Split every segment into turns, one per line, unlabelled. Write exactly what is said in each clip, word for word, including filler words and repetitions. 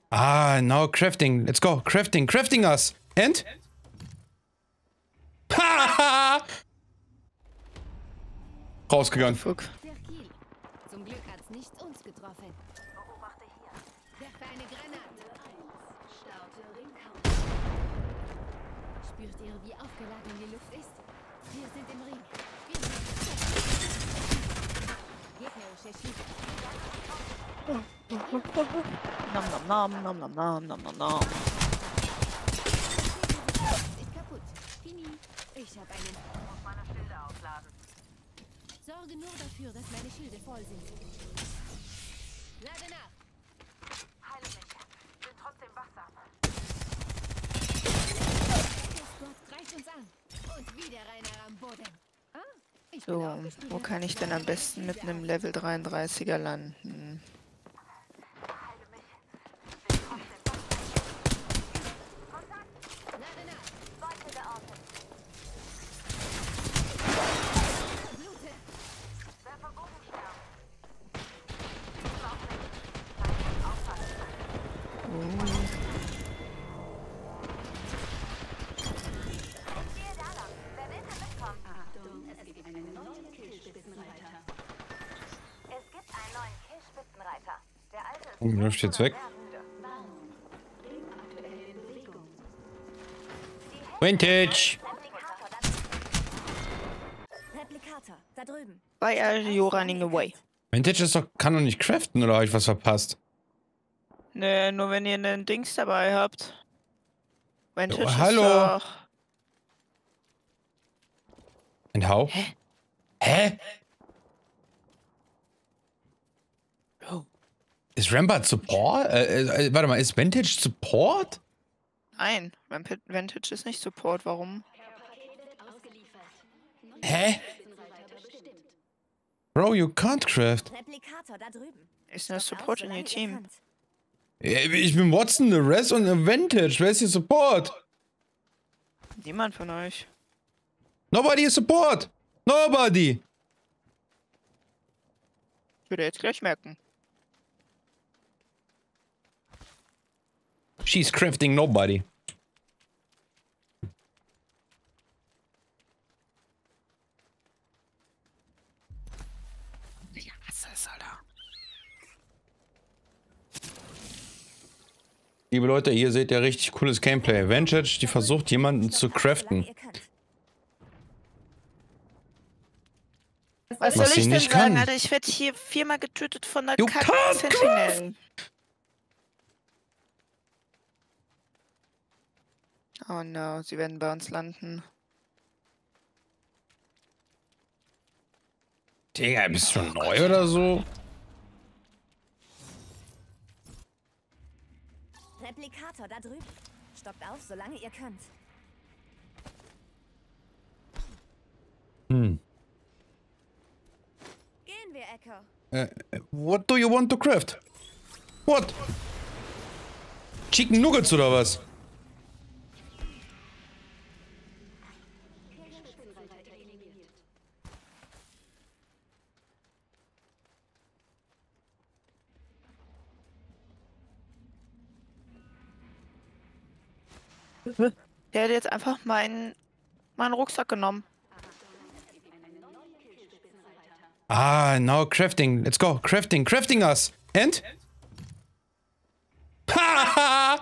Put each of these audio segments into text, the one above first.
Ah, now crafting. Let's go. Crafting. Crafting us. And? Ha! Rausgegangen.
Fuck.
Zum Glück hat's nicht uns getroffen. Beobachte hier. Werfe eine Granate. Spürt ihr, wie aufgeladen die Luft ist? Wir sind im Ring. Gegnerische Schieße.
Nom nom nom nom nom nom nom nom nom.
Ist kaputt. Fini. Ich hab einen. Muss meine Schilde aufladen. Sorge nur dafür, dass meine Schilde voll sind. Lade nach. Heile mich. Bin trotzdem wachsam. Gott greift uns an. Und wieder Rainer am Boden. Ah, ich bin
So,
aufgestiegen.
wo kann ich denn am besten mit einem Level dreiunddreißiger landen?
Lade nach. Beute geortet. Blute. Werfer Bogenstern. Lauf nicht. Aufpassen. Ich gehe da lang. Wer will, kann mitkommen. Achtung, es gibt einen neuen Killspitzenreiter. Es gibt einen neuen Killspitzenreiter. Der alte ist...
Oh, läuft jetzt weg. Vintage!
Replikator, da drüben.
Why are you running away?
Vintage ist doch, kann doch nicht craften, oder habe ich was verpasst?
Ne, nur wenn ihr einen Dings dabei habt. Vintage
Oh,
ist
hallo.
doch...
And how?
Hä?
Hä?
Oh.
Ist Rampart Support? Äh, äh, warte mal, ist Vintage Support?
Nein, Rampant- Vintage ist nicht Support. Warum?
Hä? Bro, you can't craft.
Replikator, da drüben.
Ist nur Support in your team.
Ich bin Watson, the Rest und the Vintage. Wer ist hier Support?
Niemand von euch.
Nobody is Support. Nobody.
Ich würde jetzt gleich merken.
She's crafting nobody.
Ich hasse es, Alter.
Liebe Leute, hier seht ihr richtig cooles Gameplay. Vintage, die versucht jemanden zu craften.
Was,
Was
soll
sie
ich denn
nicht
sagen,
kann.
Alter? Ich werde hier viermal getötet von der
You
kacken
can't
Sentinel. Oh no, sie werden bei uns landen.
Digga, bist du neu oder so?
Replikator, da drüben. Stockt auf, solange ihr könnt.
Hm.
Gehen wir, Echo.
Äh, what do you want to craft? What? Chicken Nuggets oder was?
Der hat jetzt einfach meinen meinen Rucksack genommen.
Ah, now crafting. Let's go. Crafting. Crafting us. And? Ha!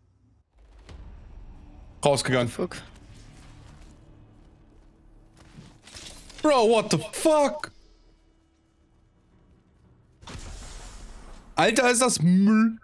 Rausgegangen.
Fuck.
Bro, what the fuck? Alter, ist das Müll.